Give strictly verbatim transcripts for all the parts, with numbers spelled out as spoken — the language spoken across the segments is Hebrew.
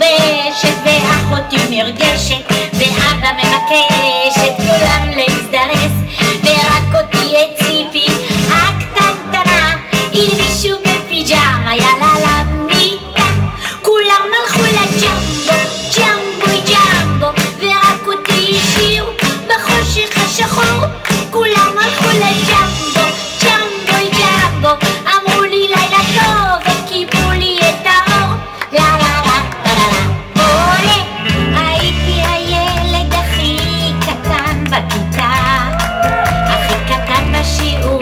מתלבשת ואחותי נרגשת ואבא מבקש את כולם להזדרז ורק אותי את ציפי הקטנטנה הלבישו בפיג'מה יאללה למיטה כולם הלכו לג'מבו ג'מבוי ג'מבו ורק אותי השאירו בחושך השחור כולם הלכו לג'מבו ג'מבוי ג'מבו אמרו לי לילה טוב וכיבו לי את האור לה לה לה לה לה עולה הייתי הילד הכי קטן בכיתה הכי קטן בשיעור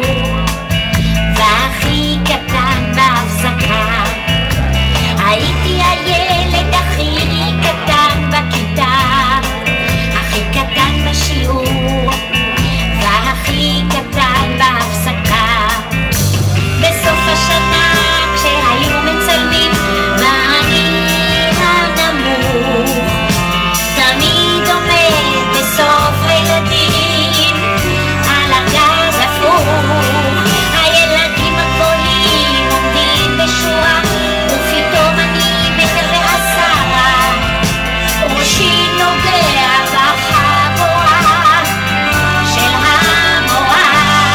והכי קטן בהפסקה הייתי הילד הכי קטן בכיתה הכי קטן בשיעור והכי קטן בהפסקה בסוף השנה כשהיו מצלמים ואני הנמוך תמיד עומד בסוף הילדים על ארגז הפוך הילדים הגדולים עומדים בשורה ופתאום אני מטר ועשרה ראשי נוגע בחגורה של המורה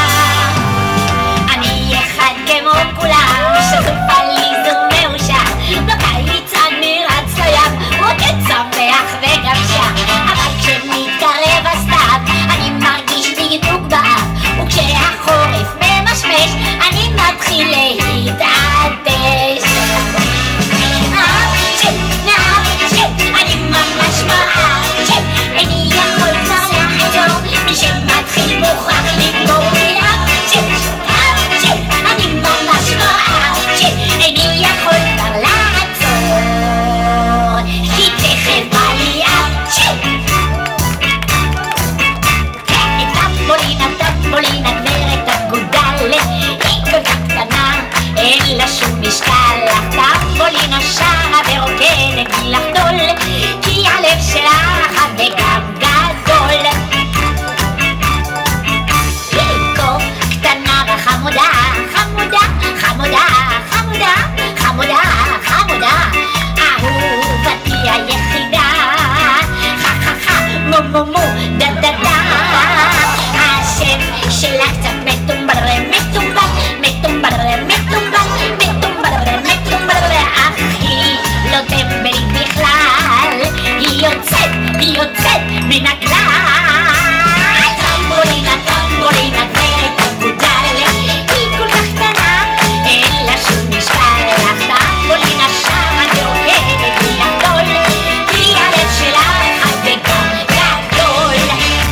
אני אחד כמו כולם שזופה לי זו מאושר בקיץ אני רץ לים רוקד שמח וגם שר אבל כשמתקרב הסתיו אני מרגיש דגדוג באף וכשהחורף ממשמש אני מתחיל להתעדש אני ממש מאפצ'ה איני יכול כבר לחזור מי שמתחיל מוכרח לגמור לי אפצ'ה אפצ'ה אני ממש מאפצ'ה איני יכול כבר לעצור כי תכף בא לי אפצ'ה טמבולינה טמבולינה גברת אגודלת היא כל כך קטנה אין לה שום משקל הטמבולינה שרה ורוקדת בלי לחדול כי הלב שלך וגם גדול היא כה קטנה וחמודה חמודה חמודה חמודה חמודה חמודה אהובתי היחידה חה חה חה מו מו מו דה דה דה השם שלה קצת מטומבל מטומבל מטומבל מטומבל מטומבל מטומבל אך היא לא טמבלית בכלל היא יוצאת, היא יוצאת מן הכלל טמבולינה, טמבולינה גברת אגודלת היא כל כך קטנה אין לה שום משקל טמבולינה שרה ורוקדת בלי לחדול כי הלב שלה אחד וגם גדול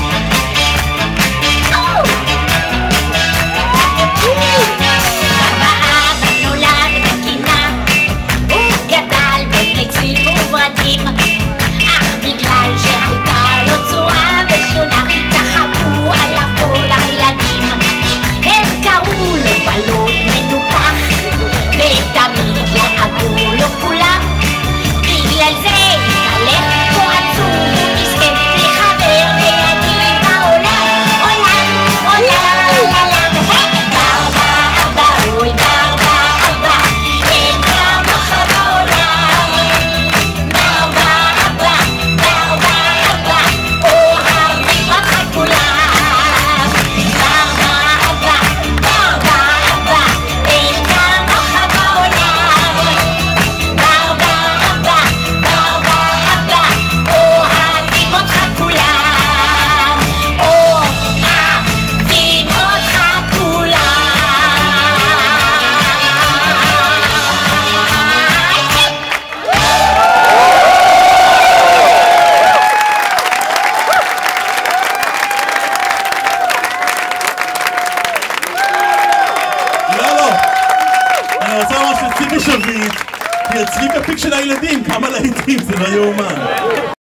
ואבא נולד בקינה הוא גדל בין עצים וורדים אך בגלל שהייתה לו צורה ושונה צחקו עליו כל הילדים הם קראו לו בלון מנופח ותמיד לעגו לו כולם בגלל זה התהלך כה עצוב מסכן לחבר ויגיד בעולם עולם עולם עולם ברבה אבא אוי ברבה אבא אין כמוך בעולם ברבה אבא ברבה אבא אוהבים אותך כולם ברבה אבא ברבה אבא אין כמוך בעולם ברבה אבא ברבה אבא אוהבים אותך כולם אוהבים אותך כולם יאללה, אני רוצה לומר שציפי שביט תייצבי בפיק של הילדים כמה להיטים, זה לא יאומן